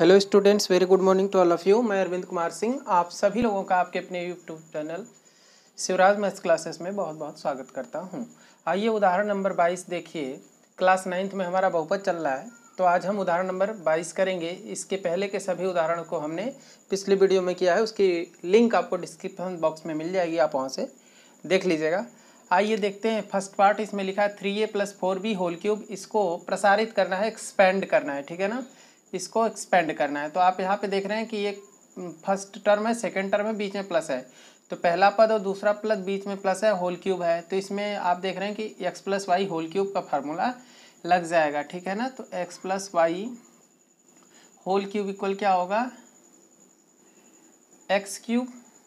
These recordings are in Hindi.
Hello students, very good morning to all of you. मैं अरविंद कुमार सिंह आप सभी लोगों का आपके अपने YouTube channel Shivraj maths classes में बहुत बहुत स्वागत करता हूं। आइए उदाहरण नंबर 22 देखिए। क्लास 9th में हमारा बहुपद चल रहा है, तो आज हम उदाहरण नंबर 22 करेंगे। इसके पहले के सभी उदाहरणों को हमने पिछली वीडियो में किया है, उसकी लिंक आपको डिस्क्रिप्शन बॉक्स में मिल जाएगी, आप वहाँ से देख लीजिएगा। आइए देखते हैं। फर्स्ट पार्ट इसमें लिखा है 3a + 4b होल क्यूब। इसको प्रसारित करना है, एक्सपेंड करना है, ठीक है ना। इसको एक्सपेंड करना है। तो आप यहाँ पे देख रहे हैं कि ये फर्स्ट टर्म है, सेकंड टर्म है, बीच में प्लस है। तो पहला पद और दूसरा पद बीच में प्लस है, होल क्यूब है। तो इसमें आप देख रहे हैं कि x + y होल क्यूब का फार्मूला लग जाएगा, ठीक है ना। तो x + y whole cube equal क्या होगा, x³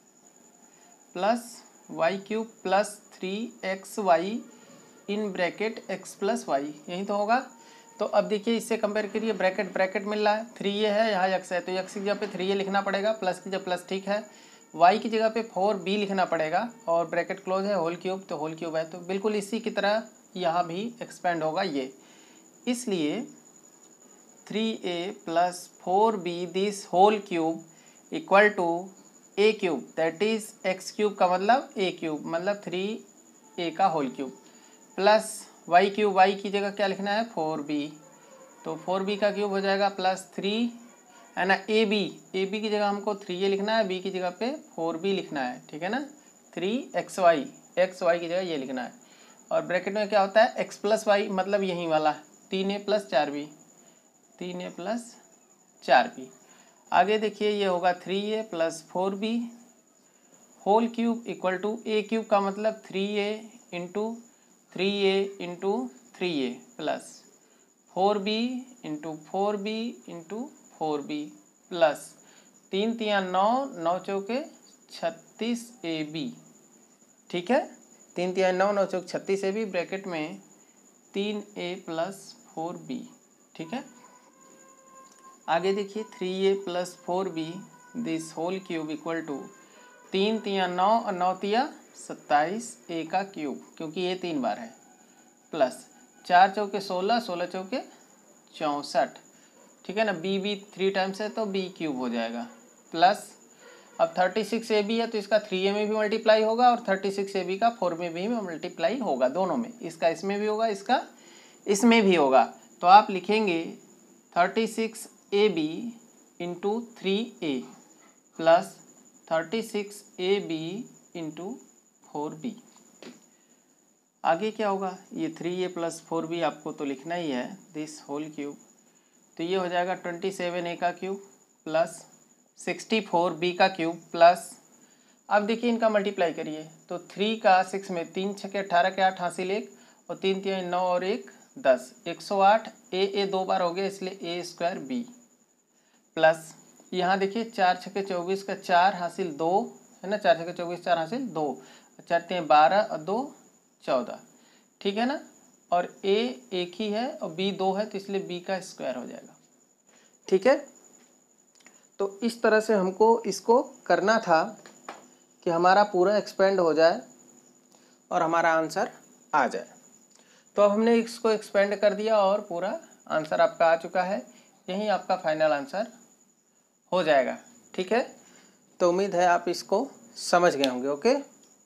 + y³ + 3xy in bracket x + y, यही तो होगा। तो अब देखिए इससे कंपेयर करिए, ब्रैकेट ब्रैकेट मिल रहा है, 3a है, यहाँ x है, तो x की जगह पे 3a लिखना पड़ेगा, प्लस की जगह प्लस, ठीक है। y की जगह पे 4b लिखना पड़ेगा, और ब्रैकेट क्लोज है, होल क्यूब, तो होल क्यूब है। तो बिल्कुल इसी की तरह यहाँ भी एक्सपेंड होगा ये, इसलिए 3a + 4b this whole cube equal to a³ that is x³ का मतलब a³ मतलब 3a का whole cube plus y³ y की जगह क्या लिखना है 4b, तो 4b का क्यूब हो जाएगा प्लस 3 है ना। ab की जगह हमको 3a लिखना है, b की जगह पे 4b लिखना है, ठीक है ना। 3xy xy की जगह ये लिखना है, और ब्रैकेट में क्या होता है x + y मतलब यही वाला 3a + 4b, 3a + 4b। आगे देखिए ये होगा 3a + 4b whole cube equal to a³ का मतलब 3a into 3a into 3a plus 4b into 4b into 4b plus 3 × 9 9 चौके 36 ab, ठीक है। 3 × 9 9 चौके 36 ab ब्रैकेट में 3a + 4b, ठीक है। आगे देखिए 3a + 4b this whole cube equal to 3 × 9 और 9 × 27 a का क्यूब, क्योंकि ये 3 बार है, प्लस 4 चौके 16 16 चौके 64, ठीक है ना। b 3 टाइम्स है तो b³ हो जाएगा, प्लस अब 36 ab है तो इसका 3a में भी मल्टीप्लाई होगा, और 36 ab का 4 में भी मल्टीप्लाई होगा, दोनों में, इसका इसमें भी होगा, इसका इसमें भी होगा। तो आप लिखेंगे 36 ab into 3a plus 36 ab into 4b। आगे क्या होगा, ये 3a + 4b आपको तो लिखना ही है, दिस होल क्यूब, तो ये हो जाएगा 27a का क्यूब प्लस 64b का क्यूब प्लस, अब देखिए इनका मल्टीप्लाई करिए तो 3 का 6 में 3 छके 18 के 8 हासिल 1, और 3 × 9 और 1 10, 108 a 2 बार हो गया, इसलिए a² b प्लस यहाँ देखिए 4 छके 24 का 4 हासिल 2 है ना, 4 छके 24 4 हासिल 2, 4 × 12 और 2 14, ठीक है ना। और a एक ही है और b 2 है, तो इसलिए b का स्क्वायर हो जाएगा, ठीक है। तो इस तरह से हमको इसको करना था कि हमारा पूरा एक्सपेंड हो जाए और हमारा आंसर आ जाए। तो अब हमने इसको एक्सपेंड कर दिया और पूरा आंसर आपका आ चुका है, यही आपका फाइनल आंसर हो जाएगा, ठीक है। तो उम्मीद है आप इसको समझ गए होंगे, ओके।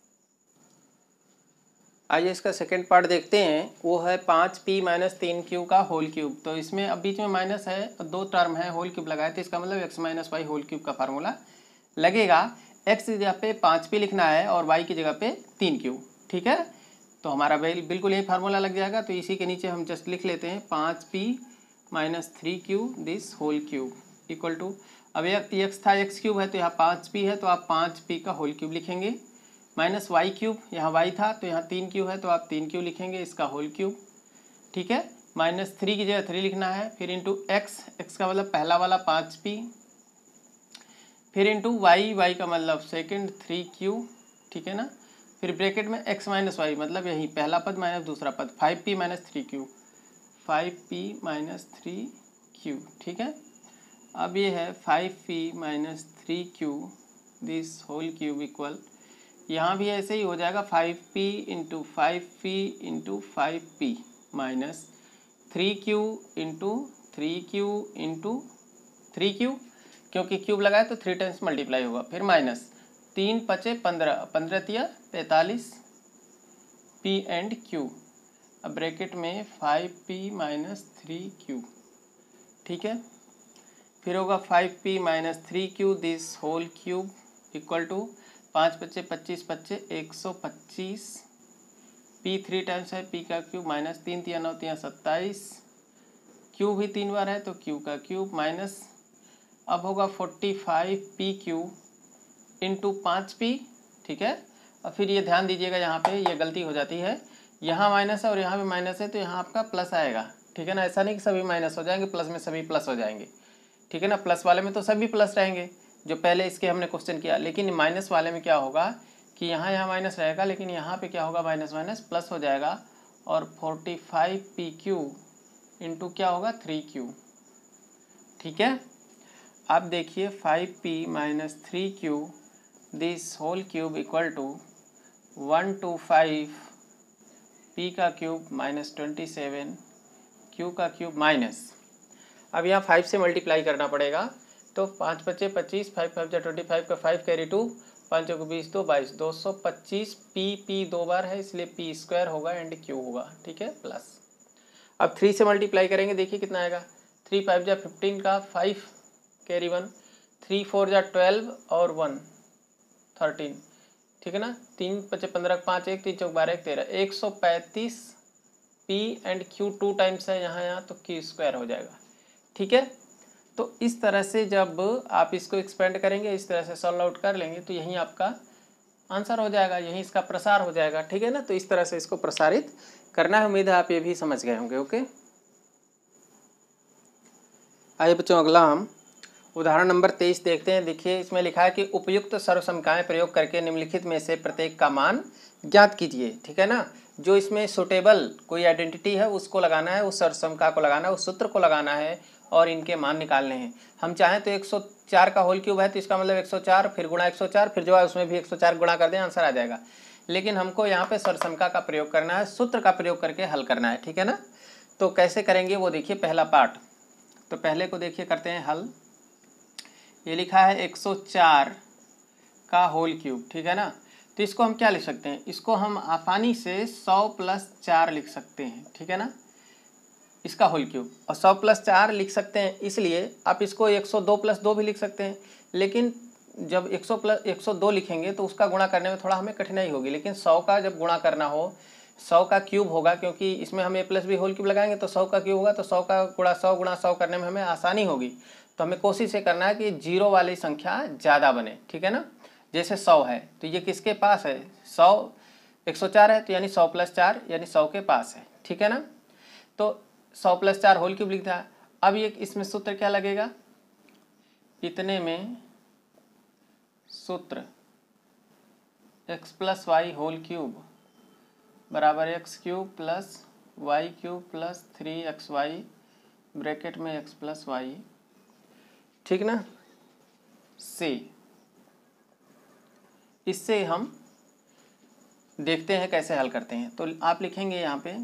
आइए इसका सेकेंड पार्ट देखते हैं, वो है 5p - 3q का होल क्यूब। तो इसमें अब बीच में माइनस है, 2 टर्म है, होल क्यूब लगाए, तो इसका मतलब x - y होल क्यूब का फार्मूला लगेगा। x की जगह पे 5p लिखना है और y की जगह पे 3q, ठीक है। तो हमारा बिल्कुल यही फार्मूला लग जाएगा। तो इसी के नीचे हम जस्ट लिख लेते हैं 5p - 3q this whole cube equal to, अब x था x³ है तो यहाँ 5p है, तो आप 5p का होल क्यूब लिखेंगे, माइनस y³, यहाँ y था तो यहाँ 3q है तो आप 3q लिखेंगे, इसका होल क्यूब, ठीक है। -3 की जगह 3 लिखना है, फिर इंटू x का मतलब पहला वाला 5p, फिर इंटू y का मतलब सेकंड 3q, ठीक है ना। फिर ब्रैकेट में x - y मतलब यही पहला पद माइनस दूसरा पद 5p - 3q, 5p - 3q, ठीक है। अब ये है 5p - 3q this whole cube equal, यहाँ भी ऐसे ही हो जाएगा 5p into 5p into 5p minus 3q into 3q into 3q, क्योंकि क्यूब लगाए तो 3 टाइम्स मल्टीप्लाई होगा, फिर माइनस 3 पचे 15, 15 तिया 45 p एंड q, अब ब्रैकेट में 5p माइनस 3q, ठीक है। फिर होगा 5p minus 3q this whole cube equal to 5 पचे 25 पच्चे 125, p 3 टाइम्स है p का क्यूब माइनस 3 तिया 9 तिया 27, q भी 3 बार है तो q का क्यूब माइनस, अब होगा 45pq इंटू 5p, ठीक है। और फिर ये ध्यान दीजिएगा, यहाँ पे ये गलती हो जाती है, यहाँ माइनस है और यहाँ भी माइनस है तो यहाँ आपका प्लस आएगा, ठीक है ना। ऐसा नहीं कि सभी माइनस हो जाएंगे, प्लस में सभी प्लस हो जाएंगे, ठीक है ना। प्लस वाले में तो सभी प्लस रहेंगे जो पहले इसके हमने क्वेश्चन किया, लेकिन माइनस वाले में क्या होगा कि यहाँ माइनस रहेगा, लेकिन यहाँ पे क्या होगा माइनस माइनस प्लस हो जाएगा, और 45pq इंटू क्या होगा 3q, ठीक है। अब देखिए 5p minus 3q this whole cube equal to 125 p का क्यूब माइनस 27 q का क्यूब माइनस, अब यहाँ 5 से मल्टीप्लाई करना पड़ेगा, तो 5 पचे 25, 5 5 जा 25 का 5 कैरी 2, 5 को 20 2 22, 225 p दो बार है इसलिए p स्क्वायर होगा एंड q होगा, ठीक है, प्लस। अब 3 से मल्टीप्लाई करेंगे, देखिए कितना आएगा, 3 5 जा 15 का 5 कैरी 1, 3 4 जा 12 और 1 13, ठीक है ना। 3 पचे 15 5 1 3 चौक 12 1 13, 135 p एंड q 2 टाइम्स है यहाँ तो q स्क्वायर हो जाएगा, ठीक है। तो इस तरह से जब आप इसको एक्सपेंड करेंगे, इस तरह से सॉल्व आउट कर लेंगे तो यही आपका आंसर हो जाएगा, यही इसका प्रसार हो जाएगा, ठीक है ना। तो इस तरह से इसको प्रसारित करना है, उम्मीद है आप ये भी समझ गए होंगे। ओके, आइए बच्चों अगला हम उदाहरण नंबर 23 देखते हैं। देखिए इसमें लिखा है कि उपयुक्त सर्वसमकाएं प्रयोग करके निम्नलिखित में से प्रत्येक का मान ज्ञात कीजिए, ठीक है ना। जो इसमें सुटेबल कोई आइडेंटिटी है उसको लगाना है, उस सर्वसमका को लगाना है, उस सूत्र को लगाना है और इनके मान निकालने हैं। हम चाहें तो 104 का होल क्यूब है तो इसका मतलब 104 फिर गुणा 104 फिर जो है उसमें भी 104 गुणा कर दें, आंसर आ जाएगा। लेकिन हमको यहाँ पे सर्वसमका का प्रयोग करना है, सूत्र का प्रयोग करके हल करना है, ठीक है ना। तो कैसे करेंगे वो देखिए, पहला पार्ट, तो पहले को देखिए करते हैं हल। ये लिखा है 104 का होल क्यूब, ठीक है ना। तो इसको हम क्या लिख सकते हैं, इसको हम आसानी से 100 प्लस 4 लिख सकते हैं, ठीक है ना, इसका होल क्यूब। और 100 प्लस 4 लिख सकते हैं इसलिए आप इसको 102 प्लस 2 भी लिख सकते हैं, लेकिन जब 102 लिखेंगे तो उसका गुणा करने में थोड़ा हमें कठिनाई होगी। लेकिन 100 का जब गुणा करना हो, 100 का क्यूब होगा, क्योंकि इसमें हम a plus b whole cube लगाएंगे तो 100 का क्यूब होगा, तो 100 का गुणा 100 करने में हमें आसानी होगी। तो हमें कोशिश ये करना है कि जीरो वाली संख्या ज़्यादा बने, ठीक है ना। जैसे 100 है तो ये किसके पास है, 104 है तो यानी 100 प्लस 4 यानी 100 के पास है, ठीक है ना। तो 100 प्लस 4 होल क्यूब लिखता है। अब ये इसमें सूत्र क्या लगेगा, इतने में सूत्र x plus y whole cube बराबर x cube plus y cube plus 3xy bracket में x प्लस वाई, ठीक ना। से इससे हम देखते हैं कैसे हल करते हैं। तो आप लिखेंगे यहाँ पे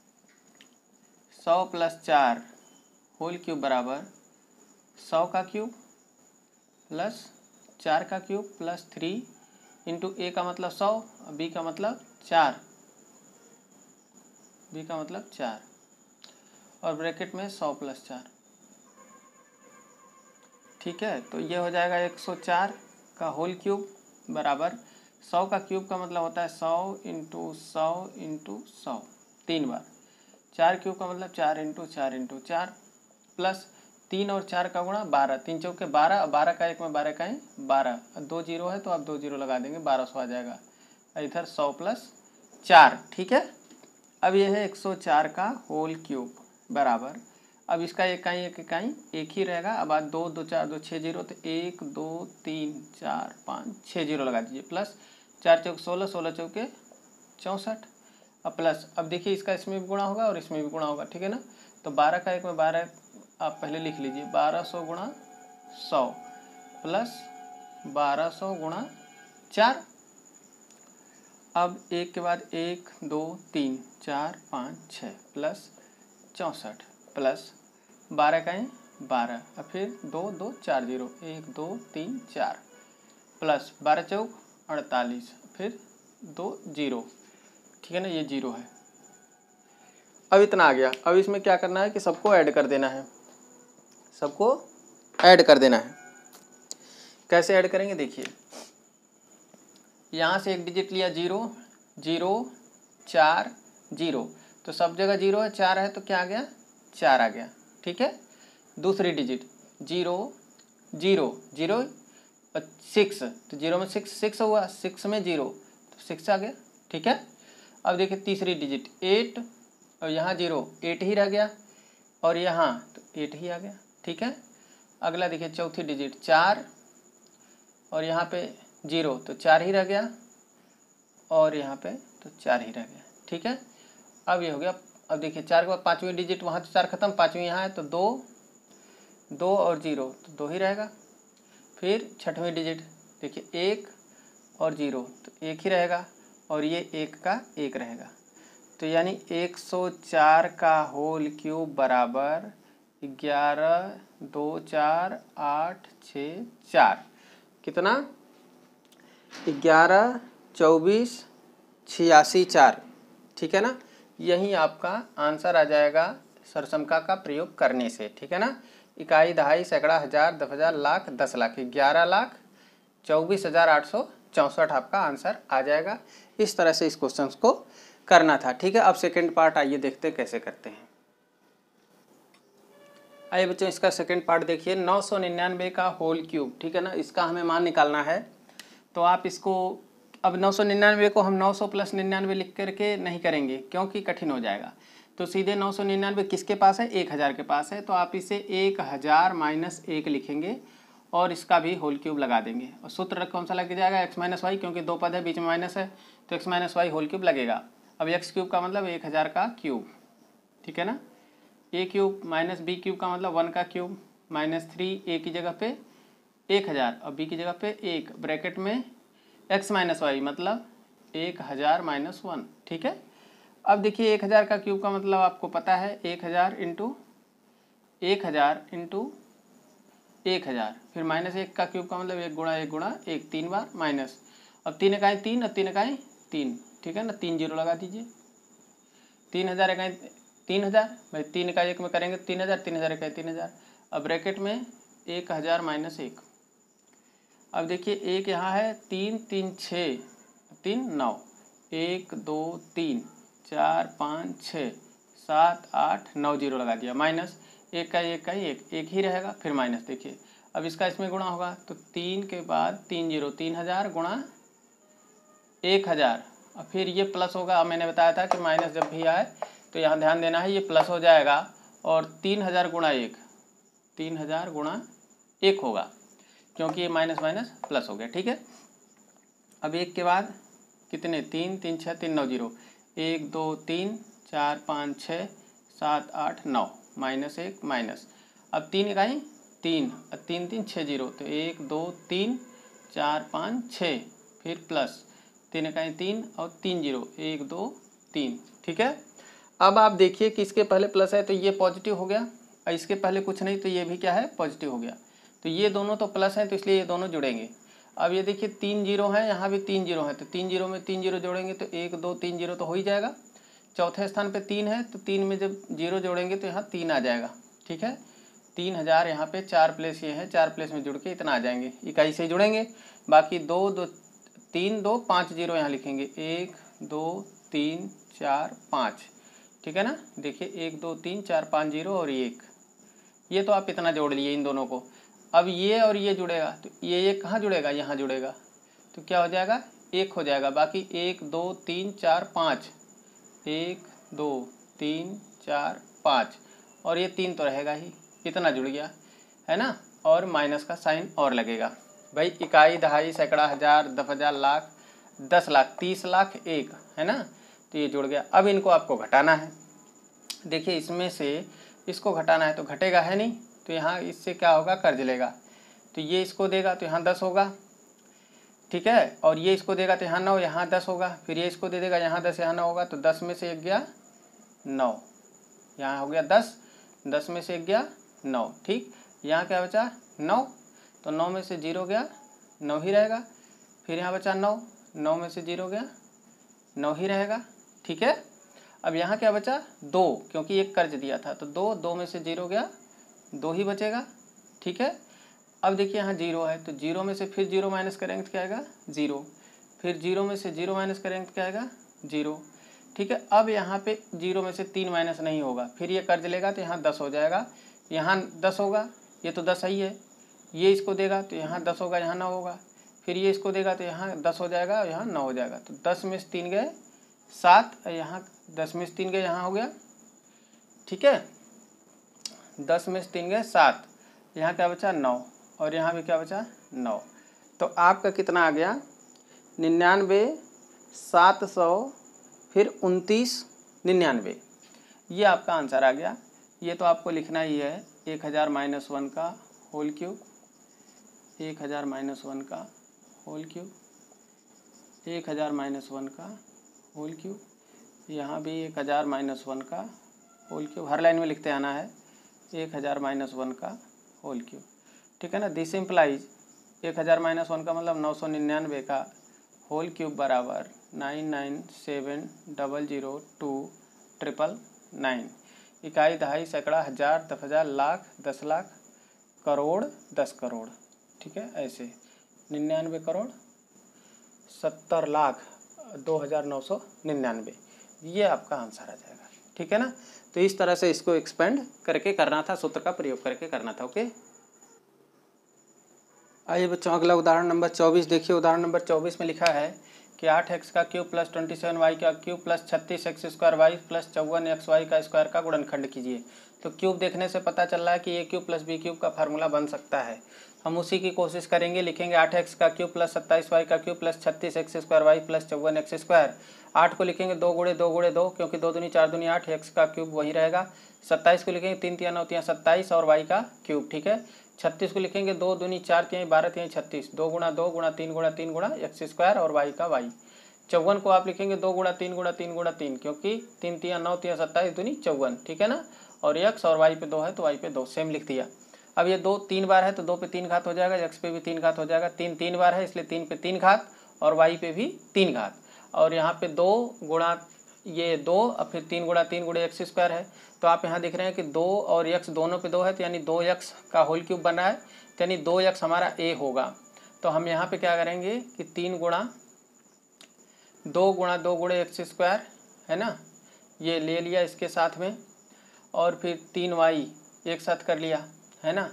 100 प्लस 4 होल क्यूब बराबर 100 का क्यूब प्लस 4 का क्यूब प्लस 3 इंटू ए का मतलब 100, बी का मतलब 4, बी का मतलब 4 और ब्रैकेट में 100 प्लस 4, ठीक है। तो ये हो जाएगा 104 का होल क्यूब बराबर 100 का क्यूब का मतलब होता है 100 इंटू 100 इंटू 100 3 बार, 4 क्यूब का मतलब 4 इंटू 4 इंटू 4 प्लस 3 और 4 का गुणा 12, 3 चौके 12, 12 का एक में 12 का 12, 2 जीरो है तो आप 2 जीरो लगा देंगे, 1200 आ जाएगा। इधर 100 प्लस 4, ठीक है। अब यह है 104 का होल क्यूब बराबर, अब इसका इकाई एक ही रहेगा। अब आज 2 2 4 2 6 जीरो, तो 1 2 3 4 5 6 जीरो लगा दीजिए, प्लस 4 चौक 16, 16 चौके 64, अब प्लस, अब देखिए इसका इसमें भी गुणा होगा और इसमें भी गुणा होगा, ठीक है ना। तो 12 का एक में 12 आप पहले लिख लीजिए, 1200 गुणा 100 प्लस 1200 गुणा 4, अब एक के बाद 1 2 3 4 5 6 प्लस 64 प्लस 12 का 12 और फिर 2 2 4 0 1 2 3 4 प्लस 12 चौक 48 फिर 2 0। ठीक है ना, ये 0 है। अब इतना आ गया। अब इसमें क्या करना है कि सबको ऐड कर देना है, सबको ऐड कर देना है। कैसे ऐड करेंगे देखिए, यहाँ से एक डिजिट लिया 0 0 4 0, तो सब जगह 0 है, 4 है तो क्या आ गया 4 आ गया। ठीक है, दूसरी डिजिट 0 0 0 और 6, तो 0 में 6 हुआ, 6 में 0 तो 6 आ गया। ठीक है, अब देखिए तीसरी डिजिट 8 और यहाँ 0 8 ही रह गया और यहाँ तो 8 ही आ गया। ठीक है, अगला देखिए चौथी डिजिट 4 और यहाँ पे 0 तो 4 ही रह गया और यहाँ पे तो 4 ही रह गया। ठीक है, अब ये हो गया। अब देखिए 4 के बाद पाँचवीं डिजिट, वहाँ तो 4 खत्म, पाँचवीं यहाँ है तो 2 2 और 0 तो 2 ही रहेगा। फिर छठवीं डिजिट देखिए 1 और 0 तो 1 ही रहेगा और ये 1 का 1 रहेगा। तो यानी 104 का होल क्यूब बराबर 11 2 4 8 6 4, कितना 11 24 86 4। ठीक है ना, यही आपका आंसर आ जाएगा सरसमका का प्रयोग करने से। ठीक है ना, इकाई, दहाई, सैकड़ा, हजार, 10,000, लाख, 10 लाख, 11,24,864 आपका आंसर आ जाएगा। इस तरह से इस क्वेश्चन को करना था। ठीक है, अब सेकंड पार्ट आइए देखते कैसे करते हैं। आइए बच्चों, इसका सेकंड पार्ट देखिए, 999 का होल क्यूब। ठीक है ना, इसका हमें मान निकालना है। तो आप इसको अब 999 को हम 900 प्लस 99 लिख करके नहीं करेंगे क्योंकि कठिन हो जाएगा। तो सीधे 999 किसके पास है, 1000 के पास है, तो आप इसे 1000 माइनस 1 लिखेंगे और इसका भी होल क्यूब लगा देंगे। और सूत्र कौन सा लग जाएगा, x माइनस वाई, क्योंकि दो पद है बीच में माइनस है तो x minus y whole cube लगेगा। अब x क्यूब का मतलब 1000 का क्यूब। ठीक है ना, a cube minus b cube का मतलब 1 का क्यूब माइनस 3, a की जगह पे 1000 और b की जगह पे 1, ब्रैकेट में x माइनस वाई मतलब 1000 माइनस 1। ठीक है, अब देखिए 1000 का क्यूब का मतलब आपको पता है 1000 इंटू 1000 इंटू 1000, फिर माइनस 1 का क्यूब का मतलब 1 गुणा 1 गुणा 1, 3 बार माइनस। अब 3 इकाई 3 और 3 इकाई 3। ठीक है ना, 3 जीरो लगा दीजिए। 3000 इकाई 3000 भाई, 3 इकाई 1 में करेंगे 3000, 3000 इकाई 3000। अब ब्रैकेट में 1000 माइनस 1। अब देखिए 1 यहाँ है, 3 3 6 3 9, 1 2 3 4 5 6 7 8 9 जीरो लगा दिया, माइनस 1 का 1 का 1 ही रहेगा, फिर माइनस। देखिए अब इसका इसमें गुणा होगा तो 3 के बाद 3 जीरो, 3000 गुणा 1000 और फिर ये प्लस होगा। अब मैंने बताया था कि माइनस जब भी आए तो यहाँ ध्यान देना है, ये प्लस हो जाएगा और 3000 गुणा 1, 3000 गुणा 1 होगा क्योंकि ये माइनस माइनस प्लस हो गया। ठीक है, अब 1 के बाद कितने, 3 3 6 3 9 जीरो, 1 2 3 4 5 6 7 8 9, माइनस 1 माइनस। अब 3 इकाई 3 और 3 3 6 जीरो, तो 1 2 3 4 5 6, फिर प्लस 3 इकाई 3 और 3 जीरो, 1 2 3। ठीक है, अब आप देखिए कि इसके पहले प्लस है तो ये पॉजिटिव हो गया और इसके पहले कुछ नहीं तो ये भी क्या है, पॉजिटिव हो गया। तो ये दोनों तो प्लस हैं तो इसलिए ये दोनों जुड़ेंगे। अब ये देखिए 3 जीरो हैं, यहाँ भी 3 जीरो हैं, तो 3 जीरो में 3 जीरो जोड़ेंगे तो 1 2 3 जीरो तो हो ही जाएगा। चौथे स्थान पे 3 है तो 3 में जब जीरो जोड़ेंगे तो यहाँ 3 आ जाएगा। ठीक है, 3000 यहाँ पे 4 प्लेस ये है, 4 प्लेस में जुड़ के इतना आ जाएंगे, इकाई से जुड़ेंगे। बाकी 2 2 3 2 5 जीरो यहाँ लिखेंगे, 1 2 3 4 5। ठीक है ना, देखिए 1 2 3 4 5 जीरो और 1, ये तो आप इतना जोड़ लिए इन दोनों को। अब ये और ये जुड़ेगा तो ये कहाँ जुड़ेगा, यहाँ जुड़ेगा, तो क्या हो जाएगा, 1 हो जाएगा। बाकी 1 2 3 4 5, 1 2 3 4 5 और ये 3 तो रहेगा ही, इतना जुड़ गया है ना। और माइनस का साइन और लगेगा भाई, इकाई दहाई सैकड़ा हजार 10,000 लाख 10 लाख 30 लाख 1 है ना, तो ये जुड़ गया। अब इनको आपको घटाना है। देखिए इसमें से इसको घटाना है तो घटेगा है नहीं, तो यहाँ इससे क्या होगा, कर्ज लेगा, तो ये इसको देगा तो यहाँ 10 होगा। ठीक है, और ये इसको देगा तो यहाँ 9, यहाँ 10 होगा, फिर ये इसको दे देगा, यहाँ 10 यहाँ 9 होगा, तो 10 में से 1 गया 9, यहाँ हो गया 10, 10 में से 1 गया 9। ठीक, यहाँ क्या बचा 9, तो 9 में से 0 गया 9 ही रहेगा। फिर यहाँ बचा 9, 9 में से 0 गया 9 ही रहेगा। ठीक है, अब यहाँ क्या बचा 2, क्योंकि एक कर्ज दिया था तो 2, 2 में से 0 गया 2 ही बचेगा। ठीक है, अब देखिए यहाँ 0 है तो 0 में से फिर 0 माइनस करेंगे तो क्या आएगा 0, फिर 0 में से 0 माइनस करेंगे तो क्या आएगा 0। ठीक है, अब यहाँ पे 0 में से 3 माइनस नहीं होगा, फिर ये कर्ज लेगा तो यहाँ 10 हो जाएगा, यहाँ 10 होगा, ये तो 10 ही है, ये इसको देगा तो यहाँ 10 होगा, यहाँ 9 होगा, फिर ये इसको देगा तो यहाँ 10 हो जाएगा और यहाँ 9 हो जाएगा। तो 10 में से 3 गए 7, यहाँ 10 में से 3 गए यहाँ हो गया। ठीक है, 10 में से 3 गए 7, यहाँ क्या बचा 9 और यहाँ भी क्या बचा 9। तो आपका कितना आ गया 99 700 फिर 29 99, ये आपका आंसर आ गया। ये तो आपको लिखना ही है 1000 - 1 का होल क्यूब, 1000 - 1 का होल क्यूब, 1000 - 1 का होल क्यूब, यहाँ भी 1000 - 1 का होल क्यूब, हर लाइन में लिखते आना है 1000 - 1 का होल क्यूब। ठीक है ना, दिस इम्प्लाइज 1000 - 1 का मतलब 999 का होल क्यूब बराबर 99700299। इकाई, दहाई, सैकड़ा, हज़ार, 10,000, लाख, 10 लाख, करोड़, 10 करोड़। ठीक है, ऐसे 99 करोड़ 70 लाख 2999, ये आपका आंसर आ जाएगा। ठीक है ना, तो इस तरह से इसको एक्सपेंड करके करना था, सूत्र का प्रयोग करके करना था। ओके, आइए बच्चों अगला उदाहरण नंबर 24 देखिए। उदाहरण नंबर 24 में लिखा है कि 8x का क्यूब प्लस 27y का cube plus 36x² plus 54xy का स्क्वायर का गुणनखंड कीजिए। तो क्यूब देखने से पता चल रहा है कि a cube plus b cube का फार्मूला बन सकता है, हम उसी की कोशिश करेंगे। लिखेंगे 8x का क्यूब प्लस 27y का cube plus 36x² plus 54x²। 8 को लिखेंगे 2 गुणे 2 गुणे 2, क्योंकि 2 दूनी 4 दूनी 8, x का क्यूब वही रहेगा। 27 को लिखेंगे 3 तिया 9 तिया 27 और y का क्यूब। ठीक है, 36 को लिखेंगे 2 दूनी 4 तिया 12 तिया 36, 2 गुणा 2 गुणा 3 गुणा 3 गुणा x² और y का y। 54 को आप लिखेंगे 2 गुणा 3 गुणा 3 गुणा 3, क्योंकि 3 तिया 9 तिया 27 दूनी 54। ठीक है ना, और x और y पे 2 है तो y पे 2, सेम लिख दिया। अब ये 2 3 बार है तो 2 पे 3 घात हो जाएगा, x पे भी 3 घात हो जाएगा। 3 3 बार है इसलिए 3 पे 3 घात और y पे भी 3 घात, और यहाँ पे 2 गुणा ये 2 और फिर 3 गुणा 3 गुणे x² है। तो आप यहाँ देख रहे हैं कि 2 और x दोनों पे 2 है, तो यानी 2x का होल क्यूब बना है, तो यानी 2x हमारा a होगा। तो हम यहाँ पे क्या करेंगे कि 3 गुणा 2 गुणा 2 गुणे x² है ना, ये ले लिया इसके साथ में, और फिर 3y एक साथ कर लिया है ना।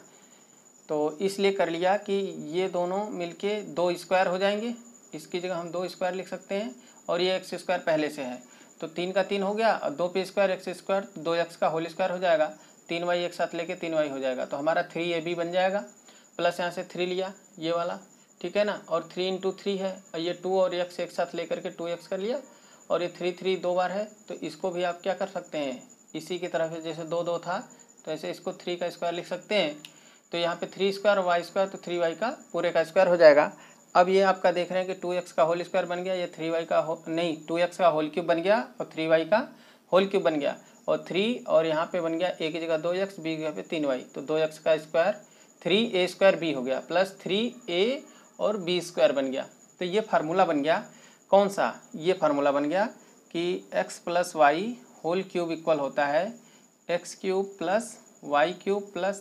तो इसलिए कर लिया कि ये दोनों मिलके 2 स्क्वायर हो जाएंगे, इसकी जगह हम 2 स्क्वायर लिख सकते हैं, और ये x² पहले से है तो 3 का 3 हो गया, और 2 पे स्क्वायर x², 2x का होल स्क्वायर हो जाएगा, 3y एक साथ लेके 3y हो जाएगा, तो हमारा 3ab बन जाएगा। प्लस यहाँ से 3 लिया ये वाला, ठीक है ना, और 3 × 3 है, और ये 2 और x एक साथ लेकर के 2x कर लिया, और ये 3 3 2 बार है, तो इसको भी आप क्या कर सकते हैं, इसी की तरफ जैसे 2 2 था तो ऐसे इसको 3 का स्क्वायर लिख सकते हैं। तो यहाँ पे 3 स्क्वायर और y² तो 3y का पूरे का स्क्वायर हो जाएगा। अब ये आपका देख रहे हैं कि 2x का होल स्क्वायर बन गया, ये 3y का नहीं 2x का होल क्यूब बन गया और 3y का होल क्यूब बन गया, और 3 और यहाँ पे बन गया a की जगह 2x, b की जगह पे 3y, तो 2x का स्क्वायर 3a² b हो गया प्लस 3a और b² बन गया। तो ये फार्मूला बन गया कौन सा, ये फार्मूला बन गया कि x + y whole cube equal होता है x³ + y³ +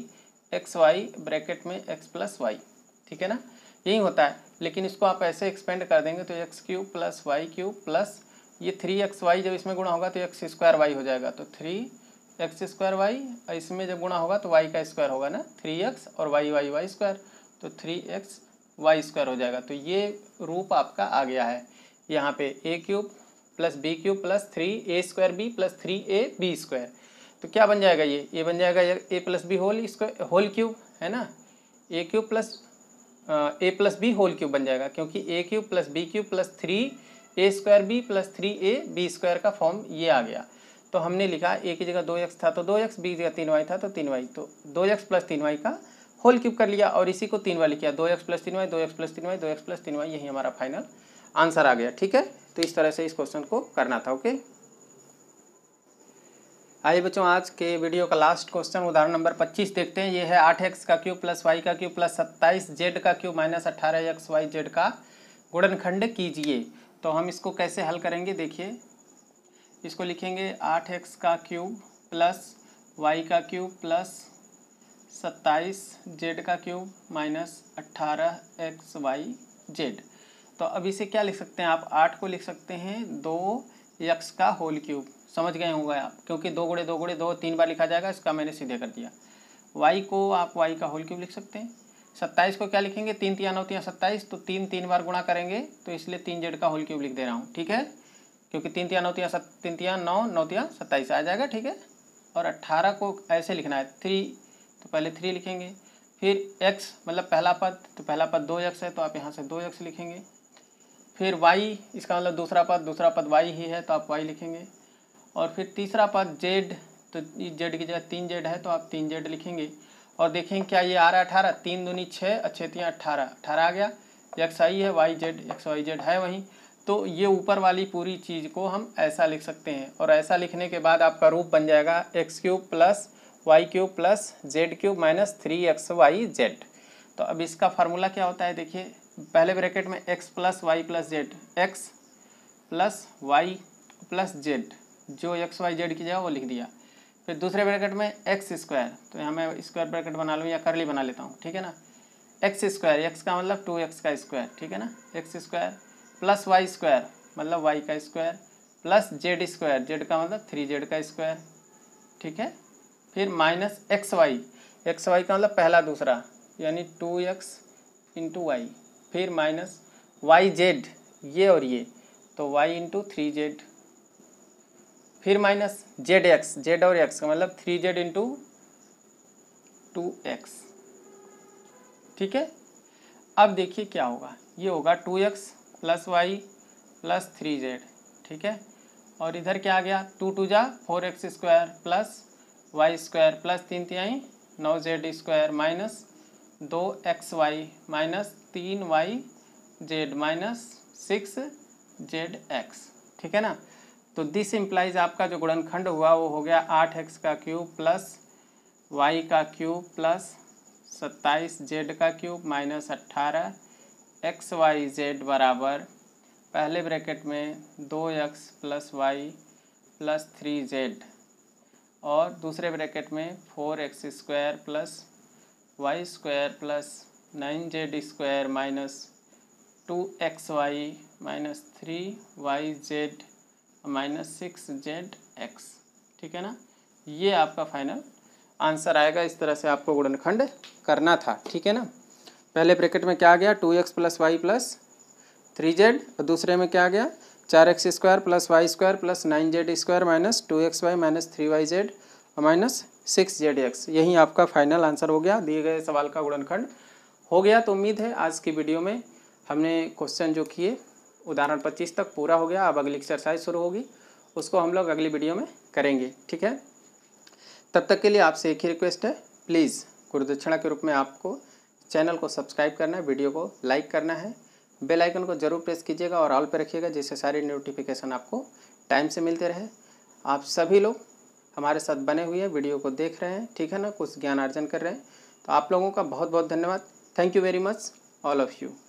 3xy ब्रैकेट में x + y। ठीक है ना, यही होता है, लेकिन इसको आप ऐसे एक्सपेंड कर देंगे तो x³ + y³ प्लस ये 3xy जब इसमें गुणा होगा तो x² y हो जाएगा, तो 3x² y, इसमें जब गुणा होगा तो y का स्क्वायर होगा ना, 3x और y² तो 3xy² हो जाएगा। तो ये रूप आपका आ गया है यहाँ पे a³ + b³ + 3a² b + 3ab²। तो क्या बन जाएगा, ये बन जाएगा a + b होल क्यूब है ना, a³ + a + b whole cube बन जाएगा, क्योंकि a³ + b³ + 3a² b + 3ab² का फॉर्म ये आ गया। तो हमने लिखा a की जगह 2x था तो 2x, b की जगह 3y था तो 3y, तो 2x + 3y का होल क्यूब कर लिया और इसी को 3 बार लिखा, 2x + 3y 2x + 3y 2x + 3y, यही हमारा फाइनल आंसर आ गया। ठीक है, तो इस तरह से इस क्वेश्चन को करना था। ओके, आइए बच्चों, आज के वीडियो का लास्ट क्वेश्चन उदाहरण नंबर 25 देखते हैं। ये है 8x का क्यूब प्लस वाई का क्यूब प्लस 27z का क्यूब माइनस 18xyz का गुणनखंड कीजिए। तो हम इसको कैसे हल करेंगे, देखिए इसको लिखेंगे 8x का क्यूब प्लस वाई का क्यूब प्लस 27z का क्यूब माइनस 18xyz। तो अब इसे क्या लिख सकते हैं आप, 8 को लिख सकते हैं 2x का होल क्यूब। समझ गए होंगे आप, क्योंकि 2 गुणे 2 गुणे 2 3 बार लिखा जाएगा, इसका मैंने सीधे कर दिया। y को आप y का होल क्यूब लिख सकते हैं। 27 को क्या लिखेंगे, 3 3 9 3 27, तो 3 3 बार गुणा करेंगे, तो इसलिए 3z का होल क्यूब लिख दे रहा हूँ, ठीक है। क्योंकि 3 3 9 3 3 3 9 9 3 27 आ जाएगा, ठीक है। और 18 को ऐसे लिखना है 3, तो पहले 3 लिखेंगे। फिर x मतलब पहला पद, तो पहला पद 2x है, तो आप यहाँ से 2x लिखेंगे। फिर y, इसका मतलब दूसरा पद y ही है, तो आप y लिखेंगे। और फिर तीसरा पद z, तो z की जगह 3z है, तो आप 3z लिखेंगे। और देखें क्या ये आ रहा है 18, 3 दूनी 6 अच्छे 3 18 आ गया। x आई है, y z है वहीं। तो ये ऊपर वाली पूरी चीज़ को हम ऐसा लिख सकते हैं। और ऐसा लिखने के बाद आपका रूप बन जाएगा x cube plus y cube plus z cube minus 3xyz। तो अब इसका फार्मूला क्या होता है, देखिए पहले ब्रैकेट में x plus y plus z, x plus y plus z, जो xyz की जगह वो लिख दिया। फिर दूसरे ब्रैकेट में एक्स स्क्वायर, तो यहाँ मैं स्क्वायर ब्रैकेट बना लूँ या करली बना लेता हूँ, ठीक है ना। एक्स स्क्वायर, x का मतलब 2x का स्क्वायर, ठीक है ना, x square plus y square मतलब y का square plus z square, z का मतलब 3z का स्क्वायर, ठीक है। फिर माइनस एक्स वाई का मतलब पहला दूसरा यानी 2x इंटू वाई। फिर माइनस वाई जेड, ये और ये, तो y इंटू 3z। फिर माइनस जेड एक्स, जेड और x का मतलब 3z इंटू 2x, ठीक है। अब देखिए क्या होगा, ये होगा 2x plus y plus 3z, ठीक है। और इधर क्या आ गया, 2 2 जा 4x square plus y square plus 3 3 9z square minus 2xy minus 3yz minus 6zx, ठीक है ना। तो दिस इम्प्लाइज आपका जो गुणनखंड हुआ वो हो गया 8x का क्यूब प्लस वाई का क्यूब प्लस 27z का क्यूब माइनस 18xyz बराबर पहले ब्रैकेट में 2x plus y plus 3z और दूसरे ब्रैकेट में 4x square plus y square plus 9z square minus 2xy minus 3yz minus 6zx, ठीक है ना। ये आपका फाइनल आंसर आएगा। इस तरह से आपको गुणनखंड करना था, ठीक है ना। पहले ब्रैकेट में क्या आ गया, 2x plus y plus 3z, और दूसरे में क्या आ गया, 4x square plus y square plus 9z square minus 2xy minus 3yz और माइनस 6zx। यही आपका फाइनल आंसर हो गया। दिए गए सवाल का गुणनखंड हो गया। तो उम्मीद है आज की वीडियो में हमने क्वेश्चन जो किए उदाहरण 25 तक पूरा हो गया। अब अगली एक्सरसाइज शुरू होगी, उसको हम लोग अगली वीडियो में करेंगे, ठीक है। तब तक के लिए आपसे एक ही रिक्वेस्ट है, प्लीज़ गुरुदक्षिणा के रूप में आपको चैनल को सब्सक्राइब करना है, वीडियो को लाइक करना है, बेल आइकन को जरूर प्रेस कीजिएगा और ऑल पे रखिएगा, जिससे सारी नोटिफिकेशन आपको टाइम से मिलते रहे। आप सभी लोग हमारे साथ बने हुए हैं, वीडियो को देख रहे हैं, ठीक है ना, कुछ ज्ञान अर्जन कर रहे हैं। तो आप लोगों का बहुत बहुत धन्यवाद। Thank you very much all of you.